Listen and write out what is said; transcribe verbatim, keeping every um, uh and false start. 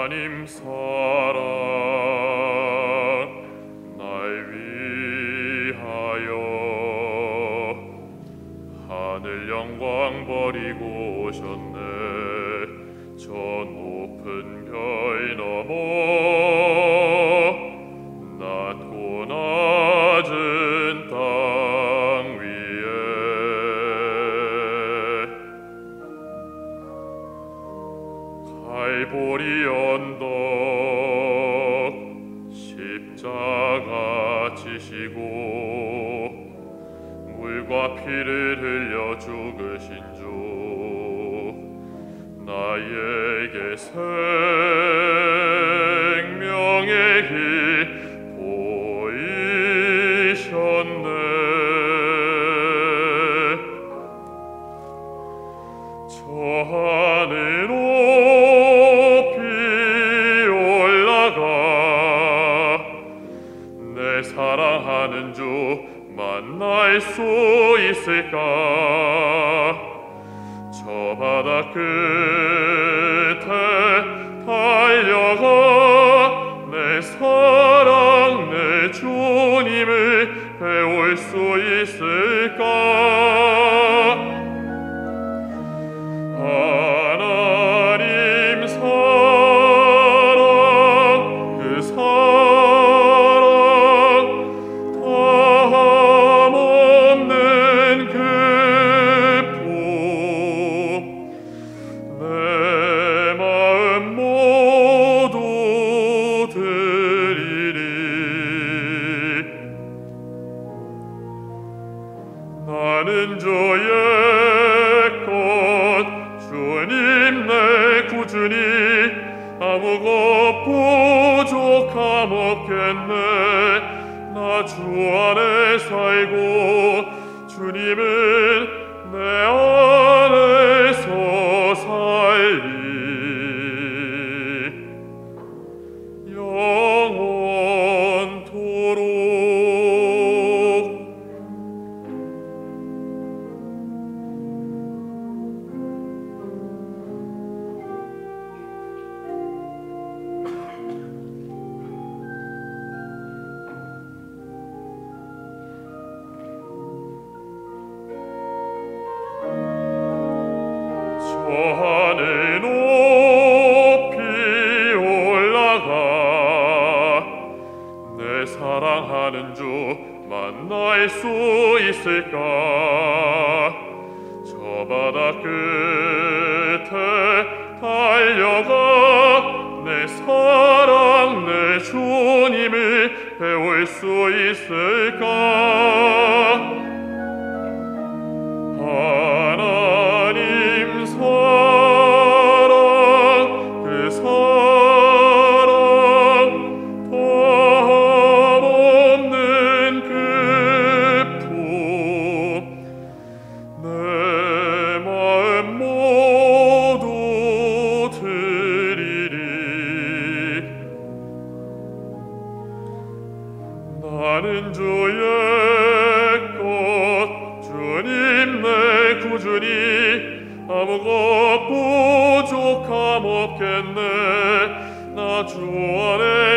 하나님 사랑 날 위하여 하늘 영광 버리고 오셨네. 저 높은 별 너머 낮고 낮은 땅 위에 갈보리 언덕 십자가 지시고 물과 피를 흘려 죽으신 주 나에게 생명의 길 보이셨네. 저 하늘 높이 올라가 내 사랑하는 주 만날 수 있을까? 저 바다 끝에 달려가 내 사랑 내 주님을 배울 수 있을까? 하나님 사랑 그 사랑 담없는 그 나는 주의 것 주님 내 구주니 아무것 부족함 없겠네. 나 주 안에 살고 주님은 내 안에서 살리 영원토록. 저 하늘 높이 올라가 내 사랑하는 주 만날 수 있을까? 저 바다 끝에 달려가 내 사랑 내 주님을 배울 수 있을까? 하나님 사랑 그 사랑 담없는 그 품 내 마음 모두 드리리. 나는 주의 것 주님 내 구주니 아무것 부족함 없겠네. 나 주 안에